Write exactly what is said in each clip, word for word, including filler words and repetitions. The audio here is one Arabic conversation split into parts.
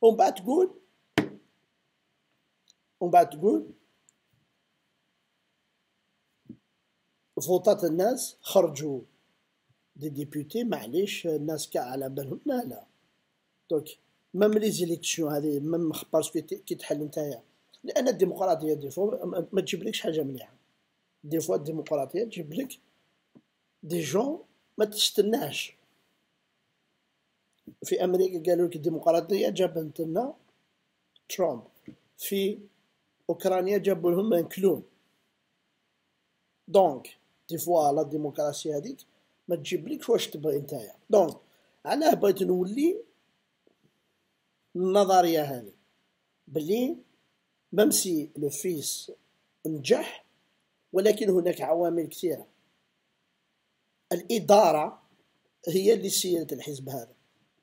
ومن بعد تقول ومن بعد تقول فوطات الناس خرجوا دي ديبوتي، معليش الناس كاع على بالهم، لا لا. دونك ميم لي زيليكسيون هذه ميم باسكو كي تحل نتايا، لان الديمقراطيه دي فوا ما تجيبلكش حاجه مليحه. دي فوا الديمقراطيه تجيب لك دي جون ما تستناش. في امريكا قالوا لك الديمقراطيه جابت لنا ترامب، في اوكرانيا جابوا لهم ان كلون. دونك دي فوا لا ديمقراطيه هذيك ما تجيبلكش واش تبغي نتايا. دونك علاه بغيت نولي النظريه هذه بلي ممسي لو فيس نجح، ولكن هناك عوامل كثيره. الاداره هي اللي سيرت الحزب هذا.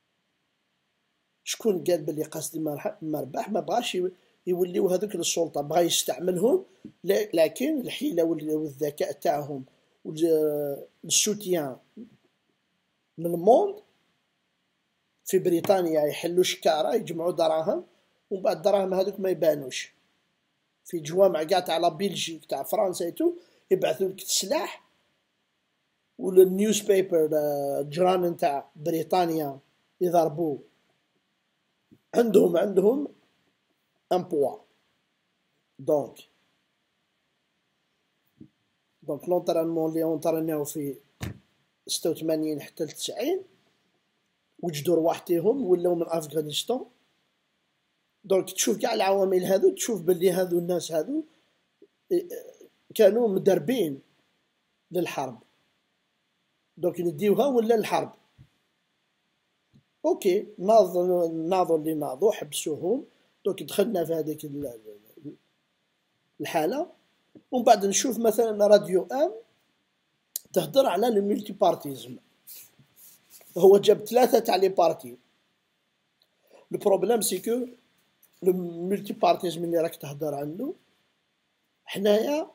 شكون قال بلي قاصد مربح؟ ما بغاش يوليو هذوك للسلطه، بغا يستعملهم، لكن الحيله والذكاء تاعهم والسوتيان من الموند في بريطانيا يحلوا شكاره، يجمعوا دراهم، ومن بعد الدراهم هذوك ما يبانوش في جوامع كاع تاع لا بلجيك تاع فرنسا ايتو، يبعثوا لك السلاح والنيوز بيبر الجران تاع بريطانيا يضربوا. عندهم عندهم ان بوا. دونك دونك لونطرينمون اللي اونطريناو في ستة وثمانين حتى ل تسعين وجدوا رواحتهم ولاو من افغانستان. دونك تشوف كاع العوامل هذو، تشوف بلي هذو الناس هذو كانوا مدربين للحرب. دونك نديوها ولا الحرب. اوكي ناضوا ناضوا اللي ناضوا حبسوهم. دونك دخلنا في هذيك الحاله. ومن بعد نشوف مثلا راديو ام تهضر على الملتي بارتيزم. هو جاب ثلاثه تاع لي بارتي. لو بروبليم سي كو لو ملتي بارتيزم اللي راك تهضر عنه حنايا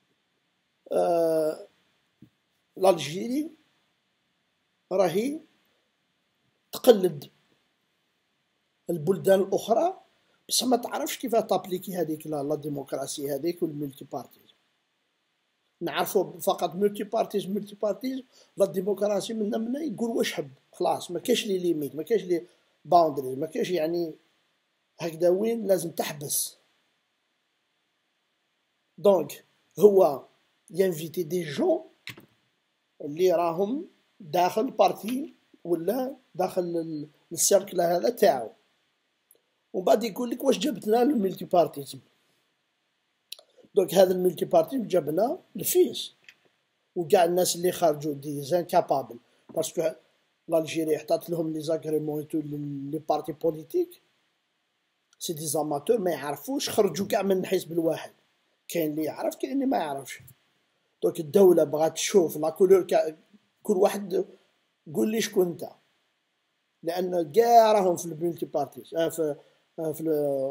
آه الجيري راهي تقلد البلدان الاخرى، بس ما تعرفش كيف تابليكي هذيك لا ديمقراطيه هذيك والملتي بارتيز. نعرفوا فقط ملتي بارتيز ملتي بارتيز لا ديمقراطيه منا منا يقول واش حب، خلاص ما كاش لي ليميت، ما كاش لي باوندري، ما كاش يعني هكذا وين لازم تحبس. دونك هو ينفيتي دي جون اللي راهم داخل بارتي ولا داخل السيركل هذا تاعو، ومن بعد يقول لك واش جبتنا الملتي بارتيزم. دونك هذا الملتي بارتيزم جابنا الفيس وكاع الناس اللي خرجوا دي زانكابابل، باسكو الجيري عطات لهم لي زاغريمون ايتو لي بارتي بوليتيك سي دي زاماتور ما يعرفوش، خرجوا كاع من الحزب الواحد. كاين اللي يعرف كاين اللي ما يعرفش. دونك الدوله بغات تشوف لا كولور، كل واحد قول لي شكون انت، لان كاع راهم في الملتي بارتيز آه في آه في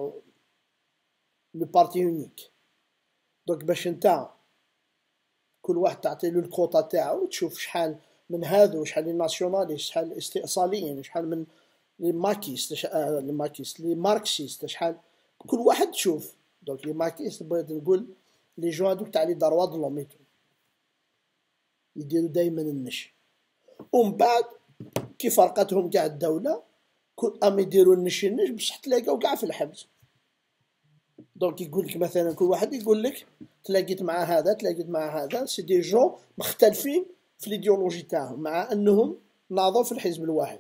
لو بارتي يونيك. دونك باش انت كل واحد تعطي له الكوطا تاعو، تشوف شحال من هذو، شحال لي ناسيوناليست، شحال الاستئصاليين، شحال من لي ماكيست آه لي ماكيست لي ماركسيست، شحال كل واحد تشوف. دونك لي ماكيست بغيت نقول لي جون هذوك تاع لي دروا د لوميتو يديروا دائما النش. ومن بعد كي فرقتهم كاع الدوله كل ام يديروا النش النش بصح تلاقاو كاع في الحبس. دونك يقول لك مثلا كل واحد يقول لك تلاقيت مع هذا تلاقيت مع هذا، سي دي جون مختلفين في الايديولوجي تاعهم مع انهم ناضوا في الحزب الواحد،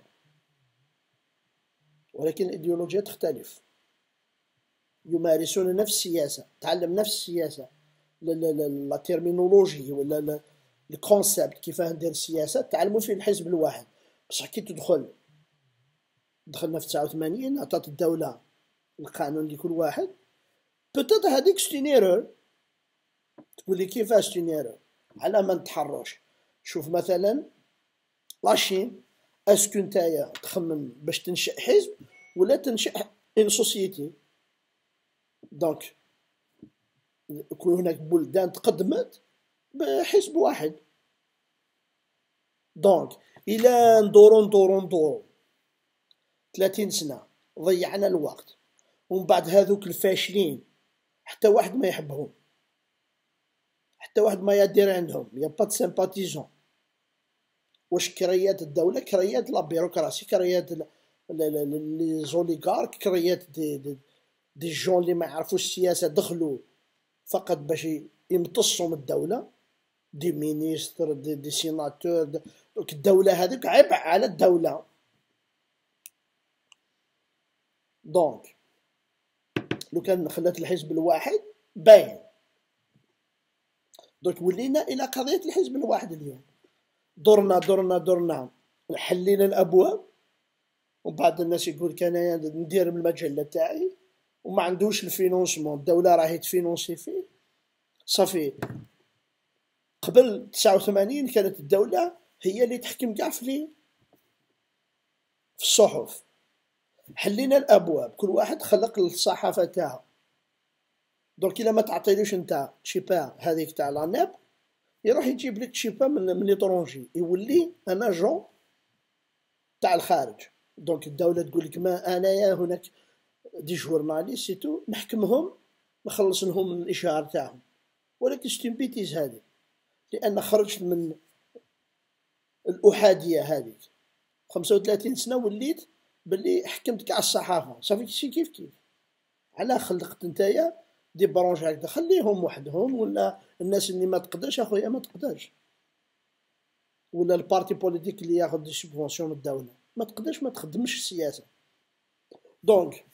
ولكن الايديولوجيا تختلف. يمارسون نفس السياسه، تعلم نفس السياسه، لا تيرمينولوجي ولا الكونسيبت كيفاه ندير السياسه تعلموا في الحزب الواحد. بصح كي تدخل دخلنا في تسعة وثمانين عطات الدوله القانون لكل واحد، بوتيت هذيك ستين ايرور. تقول لي كيفاش ستين ايرور؟ على ما نتحرش. شوف مثلا لاشين، اسكو نتايا تخمم باش تنشئ حزب ولا تنشئ ان سوسيتي؟ دونك يكون هناك بلدان تقدمت بحزب واحد. دونك الى ندورو ندورو ندورو ثلاثين سنه ضيعنا الوقت. ومن بعد هذوك الفاشلين حتى واحد ما يحبهم، حتى واحد ما يدير عندهم، يا با سيمباتيزون. واش كريات الدولة؟ كريات لا بيروقراسي، كريات لي زوليغارك، كريات دي, دي, دي جون اللي ما يعرفوش السياسة، دخلوا فقط باش يمتصوا من الدولة، دي مينيستر دي, دي سيناتور دي. دوك الدولة هذيك عبء على الدولة. دونك لو كان خلات الحزب الواحد باين. دونك ولينا الى قضية الحزب الواحد اليوم. درنا درنا درنا حلينا الابواب، ومن بعد الناس يقول كان ندير من المجلة تاعي وما عندوش الفينونسمون، الدولة راهي تفينونسي فيه صافي. قبل تسعة وثمانين كانت الدولة هي اللي تحكم كاع في في الصحف. حلينا الابواب، كل واحد خلق الصحافة تاعو. دونك الا ما تعطيلوش نتا تشيبا هذيك تاع لاناب، يروح يجيب لك تشيبا من من ليترونجي، يولي ان اجون تاع الخارج. دونك الدولة تقول لك ما انايا هناك دي جورناليستو نحكمهم، نخلص لهم الاشهار تاعهم. ولكن شتي بيتيز هذه، لان خرجت من الاحاديه هذيك. خمسة وثلاثين سنه وليت باللي حكمت كاع الصحافه صافي شي كيف كيف. علاه خلقت نتايا دي برونج هكذا؟ خليهم وحدهم، ولا الناس اللي ما تقدرش اخويا ما تقدرش، ولا البارتي بوليتيك اللي ياخذ دي سوبونسيون من الدوله ما تقدرش ما تخدمش السياسه. دونك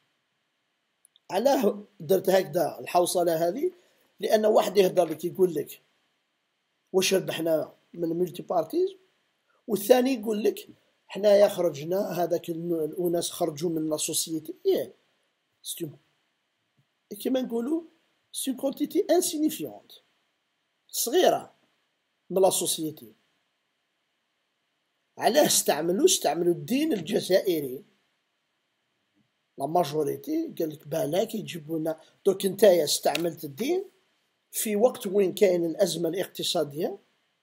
علاه درت هكذا الحوصله هذه؟ لان واحد يهضر لك يقول لك واش ربحنا من الملتي بارتيز، والثاني يقول لك حنايا خرجنا، هذاك الناس خرجوا من لا سوسيتي. ايه ستو كيما نقولوا سي كونتيتي انسينيفيونت، صغيره من لا سوسيتي. علاه استعملوا استعملوا الدين الجزائري. لا ماجوريتي قال لك بالاك يجيبوا لنا. دوك نتايا استعملت الدين في وقت وين كاين الازمه الاقتصاديه،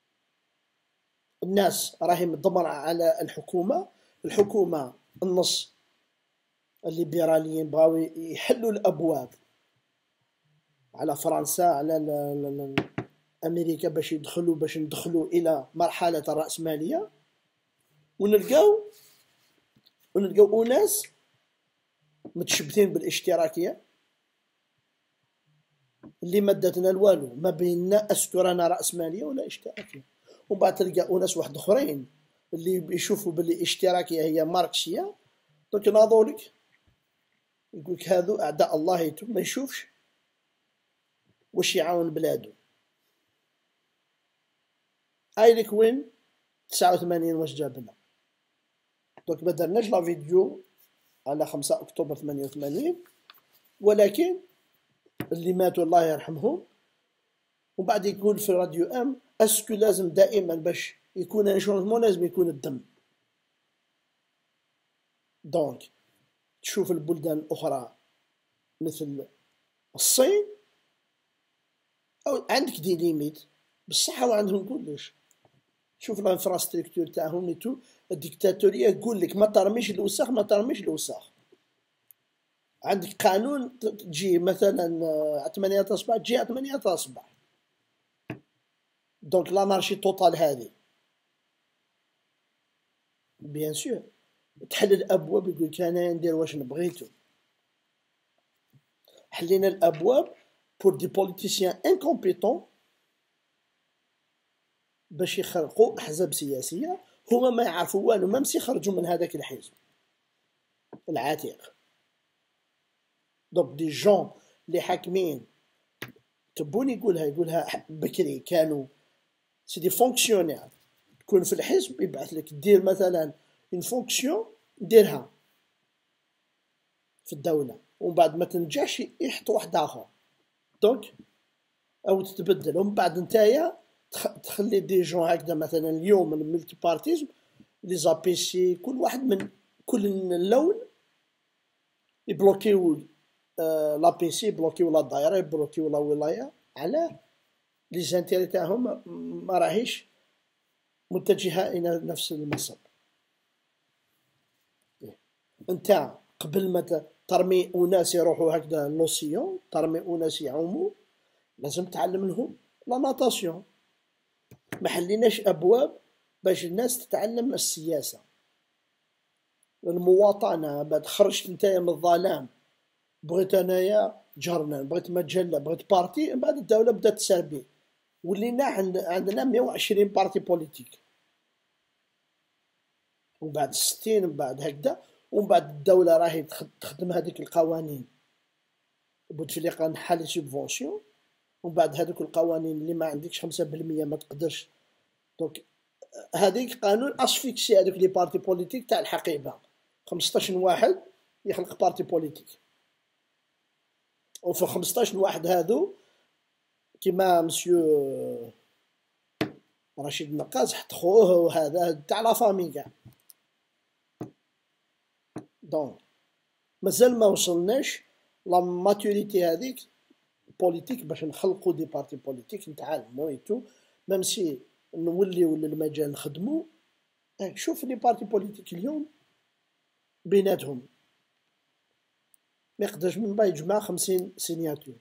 الناس راهي مدمرة على الحكومة. الحكومة النص الليبراليين بغاو يحلوا الابواب على فرنسا على امريكا باش يدخلوا باش ندخلوا الى مرحلة الرأسمالية، ونلقاو ونلقاو ناس متشبثين بالاشتراكية اللي ما داتنا الوالو ما بيننا اسكو رانا رأسمالية ولا اشتراكية. ومن بعد تلقى ناس واحد اخرين اللي يشوفوا باللي اشتراكية هي ماركسية، دونك ناضولك يقولك هذو اعداء الله يتو، ما يشوفش واش يعاون بلادو. ايلك وين تسعة وثمانين واش جابنا. دونك ما درناش لا فيديو على خمسة اكتوبر ثمانية وثمانين، ولكن اللي ماتوا الله يرحمهم. ومن بعد يقول في راديو ام اسكو لازم دائما باش يكون ان شونجمون لازم يكون الدم. دونك تشوف البلدان الاخرى مثل الصين او عندك دي ليميت بصح وعندهم كلش. شوف الانفراستركتور تاعهم نيتو. الديكتاتوريه يقول لك ما ترميش الوسخ ما ترميش الوسخ. عندك قانون تجي مثلا ثمانية تاع الصباح تجي ثمانية تاع الصباح. دونك لانارشي توتال هذه بيان سور تحل الابواب. يقول لك انا ندير واش نبغيتو. حلينا الابواب بور دي بوليتيسيان انكومبيتون باش يخلقوا احزاب سياسيه هما ما يعرفوا والو، ما مس يخرجوا من هذاك الحزب العتيق. دونك دي جون اللي حاكمين تبوني يقولها يقولها بكري كانوا سي دي فونكسيونير. تكون في الحزب يبعث لك دير مثلا اون فونكسيون ديرها في الدوله، ومن بعد ما تنجحش يحط واحد اخر دونك او تتبدل. ومن بعد نتايا تخلي دي جون هكذا مثلا اليوم الملتي بارتيزم لي زابيسي كل واحد من كل لون يبلوكيو آه لا بيسي، يبلوكيو لا دايره، يبلوكيو لا ولايه. علاه لي زانتيري تاعهم ما راهيش متجهه الى نفس المصب. انت قبل ما ترمي أناس يروحوا هكذا لوسيون، ترمي أناس يعوموا، لازم تعلم لهم لا ناطاسيون. ما حليناش أبواب باش الناس تتعلم السياسة، المواطنة. بعد خرجت نتايا من الظلام، بغيت انايا جورنال، بغيت مجلة، بغيت بارتي، من بعد الدولة بدات تسربي، ولينا عند عندنا مية وعشرين بارتي بوليتيك، ومن بعد ستين، من بعد هكذا، ومن بعد الدولة راهي تخدم هذيك القوانين بوتفليقة نحل سوبفونسيون، ومن بعد هذوك القوانين اللي ما عندكش خمسة بالمية ما تقدرش. دونك هذيك قانون اسفيكسي هذوك لي بارتي بوليتيك تاع الحقيبة، خمسطاش واحد يخلق بارتي بوليتيك، وفي خمسطاش واحد هذو كيما مسيو رشيد نقاز حط خوه وهذا تاع لا فامي كاع. دونك مازال ما وصلناش لا ماتوريتي هذيك بوليتيك باش نخلقوا دي بارتي بوليتيك نتعلموا ايتو، ميم سي نوليو للمجال نخدموا. شوف لي بارتي بوليتيك اليوم بيناتهم ما يقدرش من بعد يجمع خمسين سينياتور،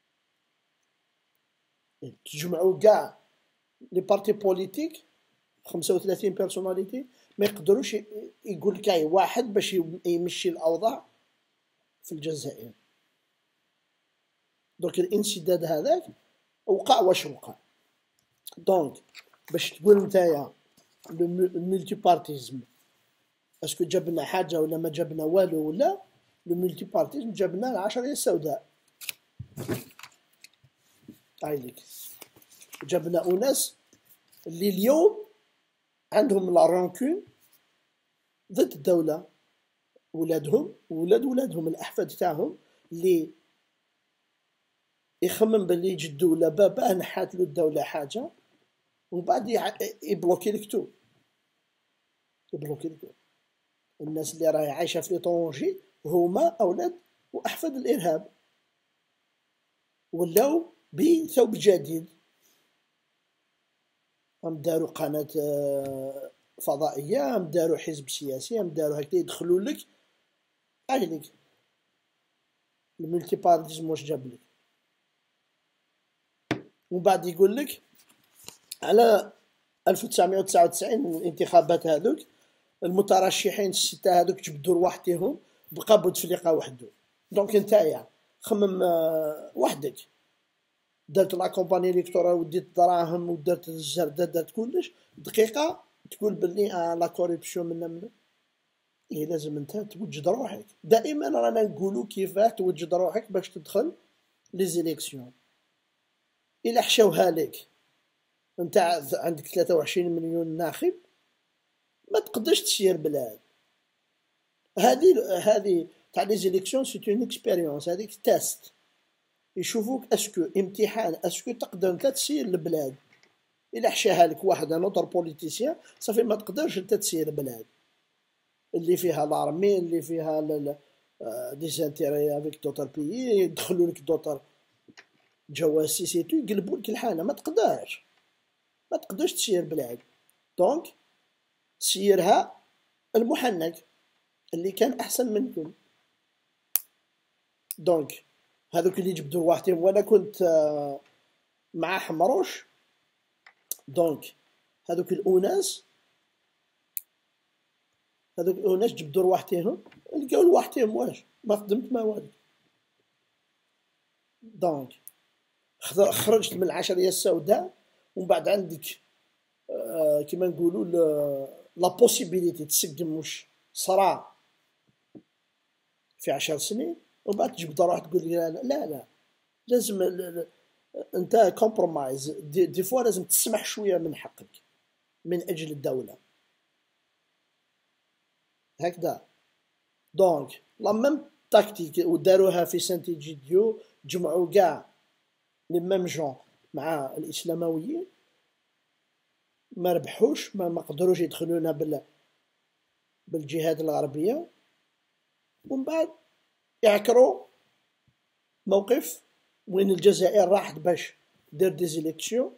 تجمعوا كاع لي بارتي بوليتيك خمسة وثلاثين بيرسوناليتي ما يقدروش يقول كاي واحد باش يمشي الاوضاع في الجزائر. دونك الانسداد هذاك وقع واش وقع. دونك باش تقول نتايا الملتي بارتيزم اسكو جابنا حاجه ولا ما جابنا والو، ولا الملتي بارتيزم جابنا العشريه السوداء. عايلك جابنا اناس اللي اليوم عندهم لا رانكون ضد الدولة، ولادهم ولاد ولادهم الأحفاد تاعهم اللي يخمم باللي جدو ولا باباه نحات له الدولة حاجة، ومن بعد يبلوكي لك تو، يبلوكي لك تو. الناس اللي راهي عايشة في ليطونجي هما أولاد وأحفاد الإرهاب، ولاو بثوب جديد. هم داروا قناة فضائية، هم داروا حزب سياسي، هم داروا هكذا يدخلوا لك. أهلك الملتي بارتيزم واش جاب لك؟ ومن بعد يقول لك على ألف وتسعمائة وتسعة وتسعين الانتخابات هذوك المترشحين الستة هذوك جبدوا وحدهم بقى بوتفليقة وحده. دونك نتايا خمم وحدك، درت لا كومباني الكتورال وديت دراهم ودرت الزردة درت كلش، دقيقة تقول بلي آه لا كوريبسيون منا منا. إيه لازم انت توجد روحك. دائما رانا نقولوا كيفاه توجد روحك باش تدخل لي زيليكسيون. إلا حشوها لك انت عندك ثلاثة وعشرين مليون ناخب ما تقدرش تسير بلاد. هذه هذه تاع لي زيليكسيون سي اون اكسبيريونس، هذيك تيست يشوفوك اسكو امتحان اسكو تقدر انت تسير البلاد. إلا حشاها لك واحد نوتر بوليتيسيان صافي ما تقدرش انت تسير البلاد اللي فيها لارمي اللي فيها دي زانتيري افيك دوتر بيي، يدخلوا لك دوتر جواسيس يقلبوا لك الحاله. ما تقدرش ما تقدرش تسير بلاد. دونك سيرها المحنك اللي كان احسن منكم. دونك هذوك اللي جبدوا رواحتهم، وانا كنت مع حمروش. دونك هذوك الاناس هذوك الاناس جبدوا رواحتهم لقاو رواحتهم واش ما خدمت ما والو. دونك خرجت من العشريه السوداء، ومن بعد عندك آه كما نقولوا لا بوسيبيليتي تسقم واش صرا في عشر سنين، ومن بعد تجبد روحك تقول لي لا لا لا لازم انت كومبرومايز. دي, دي فوا لازم تسمح شويه من حقك من اجل الدوله هكذا. دونك لا ميم تاكتيك وداروها في سانتي جيديو، جمعوا كاع لي ميم جون مع الاسلامويين، ما ربحوش، ما, ما قدروش يدخلونا بال بالجهاد الغربيه، ومن بعد يعكروا موقف وين الجزائر راحت باش دير دي زيليكسيون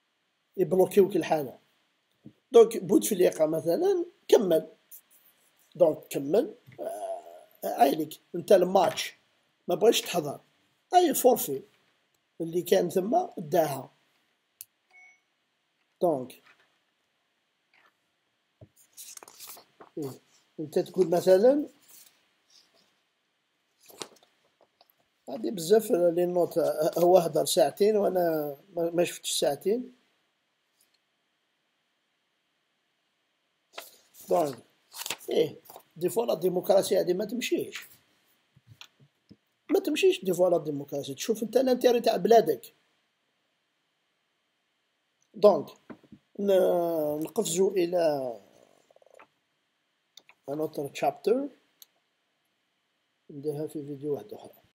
يبلوكيوك الحاله. دونك بوتفليقه مثلا كمل دونك كمل. عينك انت الماتش ما بغيتش تحضر، اي فورفي اللي كان ثم داها. دونك إيه. انت تقول مثلا هادي بزاف لي نوت، هو هدر ساعتين وانا ما شفتش ساعتين. دونك ايه دي فوا لا ديموقراطية هادي ما تمشيش، ما تمشيش دي فوا لا ديموقراطية. تشوف انت الانتيري تاع بلادك. دونك نقفزو الى another chapter نديرها في فيديو واحد اخرى.